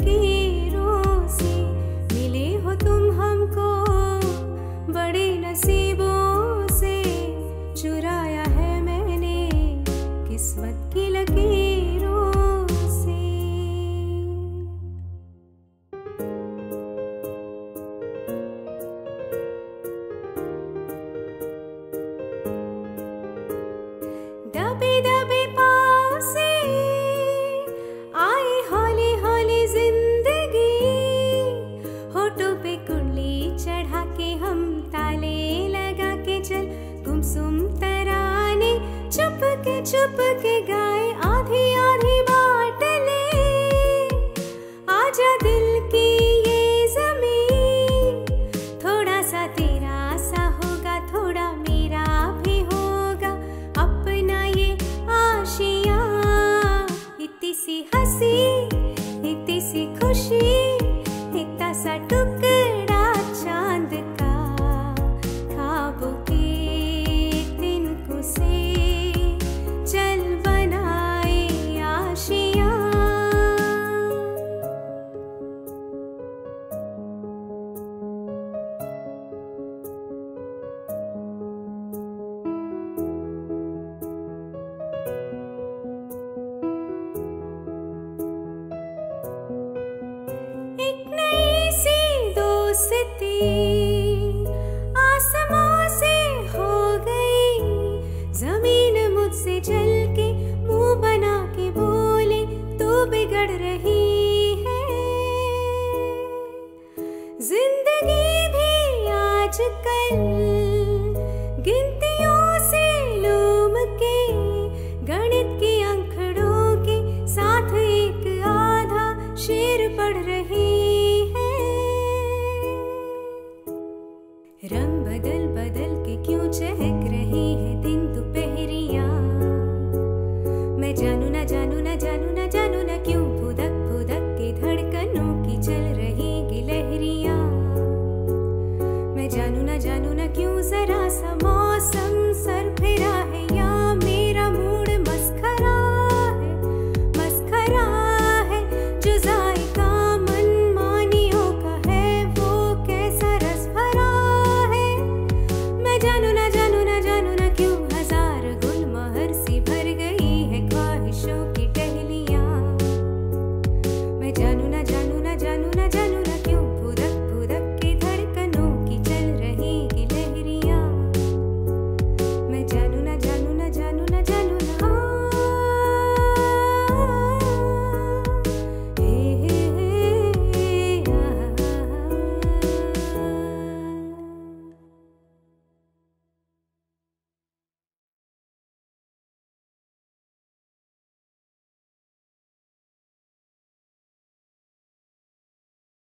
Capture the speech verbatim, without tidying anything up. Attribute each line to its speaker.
Speaker 1: लकीरों से मिले हो तुम हमको, बड़े नसीबों से चुराया है मैंने किस्मत की लकीरों से। दबे दबे पाँव से आए हौली हौली जिंदगी, होठों पे कुंडली चढ़ा के हम ताले लगा के चल गुमसुम तराने चुप के चुप के गाए आधी आधी बात ले। आजा दिल की ये ज़मीं, थोड़ा सा तेरा सा होगा थोड़ा मेरा भी होगा, अपना ये आशियाँ। इतनी सी हंसी इतनी सी खुशी, इतना सा टुकड़ा चांद का, ख्वाबों के तिनकों से चल बनाए आशियाँ। एक नई सी दोस्ती आसमां से हो गई, जमीन मुझसे जल के मुंह बना के बोले तू बिगड़ रही है। जिंदगी भी आजकल गिनतियों से लूम के, गणित की अंकड़ों के साथ एक आधा शेर पढ़ रही है।